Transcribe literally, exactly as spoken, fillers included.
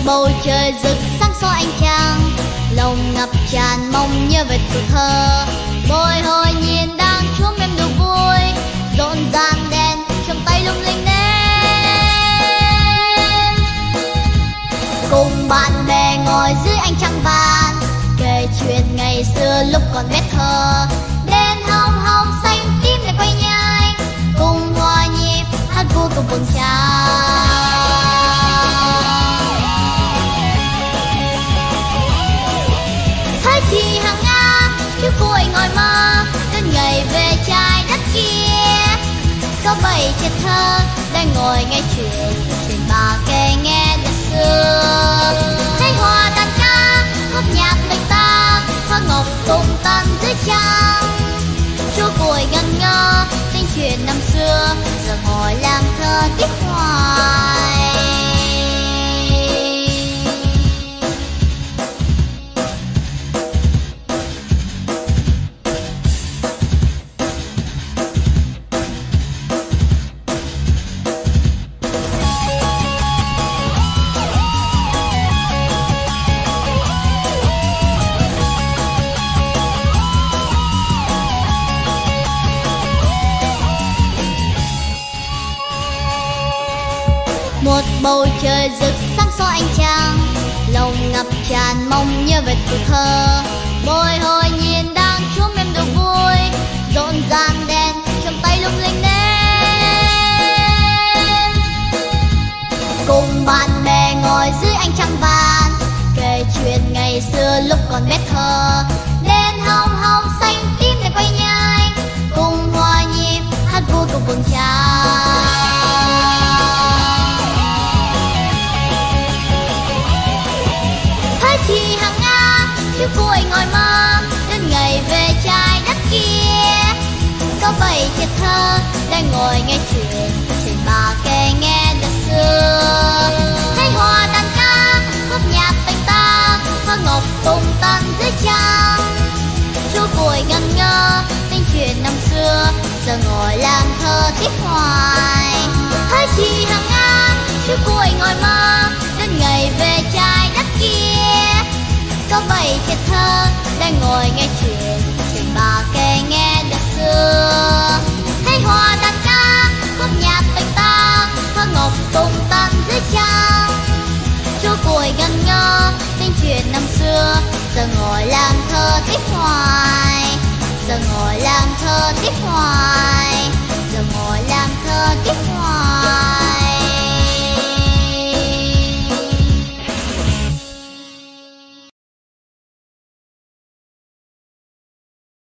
bầu trời rực sáng soi ánh trăng, lòng ngập tràn mong nhớ về tuổi thơ. Bồi hồi nhìn đang chuông em đồ vui, rộn ràng đèn trong tay lung linh nến. Cùng bạn bè ngồi dưới ánh trăng vàng, kể chuyện ngày xưa lúc còn bé thơ. Đèn hồng hồng xanh tím lại quay nhanh, cùng hòa nhịp hát vui cùng buồn trăng. Thế thì hàng Nga chú vui ngồi mơ đến ngày về trái đất kia. Có bảy trẻ thơ đang ngồi nghe chuyện trên bà kể nghe đất xưa. Thấy hoa đàn ca khúc nhạc người ta, hoa ngọc tung tăng dưới trăng. Chú vui ngẩn ngơ tiếng chuyện năm xưa, giờ ngồi làm thơ tiếc hoài. Một bầu trời rực sáng soi ánh trăng, lòng ngập tràn mong nhớ về tuổi thơ. Bồi hồi nhìn đang chuông em đồ vui, rộn ràng đèn trong tay lung linh nến. Cùng bạn bè ngồi dưới ánh trăng vàng, kể chuyện ngày xưa lúc còn bé thơ. Đèn hồng hồng xanh tím lại quay nhanh, cùng hòa nhịp hát vui cùng buồn trăng. Thì hàng Nga chú vui ngồi mơ đến ngày về trái đất kia. Có bảy trẻ thơ đang ngồi nghe chuyện trên bà kể nghe đất xưa. Thấy hoa đàn ca khúc nhạc tình ta, hoa ngọc tung tăng dưới trăng. Chú vui ngẩn ngơ tiếng chuyện năm xưa, giờ ngồi làm thơ tiếc hoài. Thế thì hàng Nga chú vui ngồi mơ đến ngày về trái đất kia. Có bảy trẻ thơ đang ngồi nghe chuyện trên bà kể nghe đất xưa. Thấy hoa đàn ca khúc nhạc tình ta, hoa ngọc tung tăng dưới trăng. Chú vui ngẩn ngơ tiếng chuyện năm xưa, giờ ngồi làm thơ tiếc hoài. Giờ ngồi làm thơ tiếc hoài.